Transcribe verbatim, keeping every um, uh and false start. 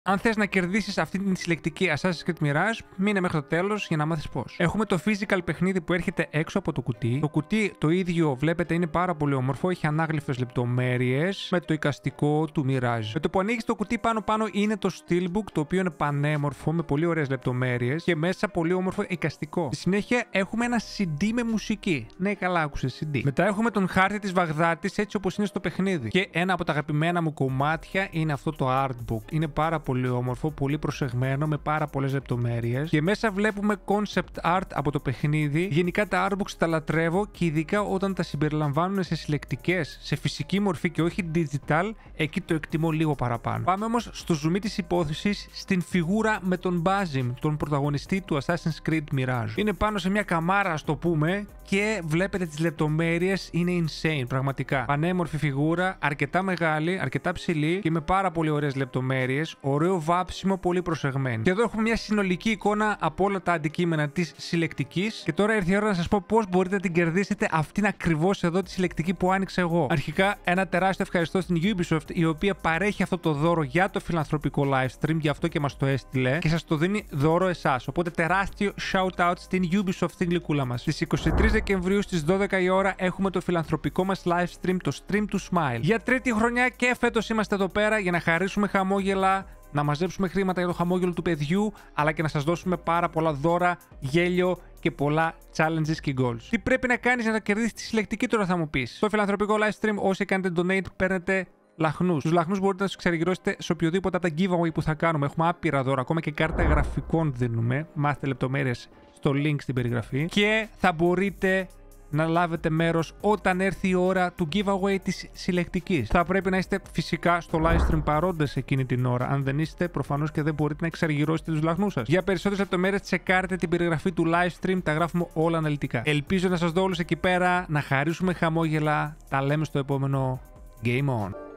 Αν θες να κερδίσεις αυτή την συλλεκτική Assassin's Creed Mirage, μείνε μέχρι το τέλος για να μάθεις πώς. Έχουμε το physical παιχνίδι που έρχεται έξω από το κουτί. Το κουτί το ίδιο βλέπετε είναι πάρα πολύ όμορφο, έχει ανάγλυφες λεπτομέρειες με το εικαστικό του Mirage. Με το που ανοίγεις το κουτί πάνω-πάνω είναι το Steelbook, το οποίο είναι πανέμορφο με πολύ ωραίες λεπτομέρειες και μέσα πολύ όμορφο εικαστικό. Στη συνέχεια έχουμε ένα σι ντι με μουσική. Ναι, καλά άκουσες, σι ντι. Μετά έχουμε τον χάρτη της Βαγδάτης έτσι όπως είναι στο παιχνίδι. Και ένα από τα αγαπημένα μου κομμάτια είναι αυτό το artbook. Είναι πάρα πολύ πολύ όμορφο, πολύ προσεγμένο, με πάρα πολλές λεπτομέρειες. Και μέσα βλέπουμε concept art από το παιχνίδι. Γενικά τα artbooks τα λατρεύω και ειδικά όταν τα συμπεριλαμβάνουν σε συλλεκτικές, σε φυσική μορφή και όχι digital, εκεί το εκτιμώ λίγο παραπάνω. Πάμε όμως στο zoom της υπόθεσης στην φιγούρα με τον Basim, τον πρωταγωνιστή του Assassin's Creed Mirage. Είναι πάνω σε μια καμάρα, ας το πούμε, και βλέπετε τις λεπτομέρειες, είναι insane, πραγματικά. Πανέμορφη φιγούρα, αρκετά μεγάλη, αρκετά ψηλή και με πάρα πολύ ωραίες λεπτομέρειες. Ωραίο βάψιμο, πολύ προσεγμένη. Και εδώ έχουμε μια συνολική εικόνα από όλα τα αντικείμενα της συλλεκτικής. Και τώρα ήρθε η ώρα να σας πω πώς μπορείτε να την κερδίσετε αυτήν ακριβώς εδώ τη συλλεκτική που άνοιξα εγώ. Αρχικά, ένα τεράστιο ευχαριστώ στην Ubisoft, η οποία παρέχει αυτό το δώρο για το φιλανθρωπικό live stream, γι' αυτό και μας το έστειλε και σας το δίνει δώρο εσάς. Οπότε τεράστιο shout out στην Ubisoft, την γλυκούλα μας. Στις είκοσι τρεις Δεκεμβρίου στις δώδεκα η ώρα έχουμε το φιλανθρωπικό μας live stream, το Stream to Smile. Για τρίτη χρονιά και φέτος είμαστε εδώ πέρα για να χαρίσουμε χαμόγελα, να μαζέψουμε χρήματα για το χαμόγελο του παιδιού, αλλά και να σας δώσουμε πάρα πολλά δώρα, γέλιο και πολλά challenges και goals. Τι πρέπει να κάνεις για να κερδίσεις τη συλλεκτική, τώρα θα μου πεις. Στο φιλανθρωπικό live stream, όσοι κάνετε donate, παίρνετε λαχνούς. Τους λαχνούς μπορείτε να τους εξαργυρώσετε σε οποιοδήποτε από τα giveaway που θα κάνουμε. Έχουμε άπειρα δώρα, ακόμα και κάρτα γραφικών δίνουμε. Μάθετε λεπτομέρειες στο link στην περιγραφή. Και θα μπορείτε να λάβετε μέρος όταν έρθει η ώρα του giveaway της συλλεκτικής. Θα πρέπει να είστε φυσικά στο live stream παρόντες εκείνη την ώρα. Αν δεν είστε, προφανώς και δεν μπορείτε να εξαργυρώσετε τους λαχνούς σας. Για περισσότερες λεπτομέρειες, τσεκάρετε την περιγραφή του live stream. Τα γράφουμε όλα αναλυτικά. Ελπίζω να σας δω όλους εκεί πέρα, να χαρίσουμε χαμόγελα. Τα λέμε στο επόμενο Game On.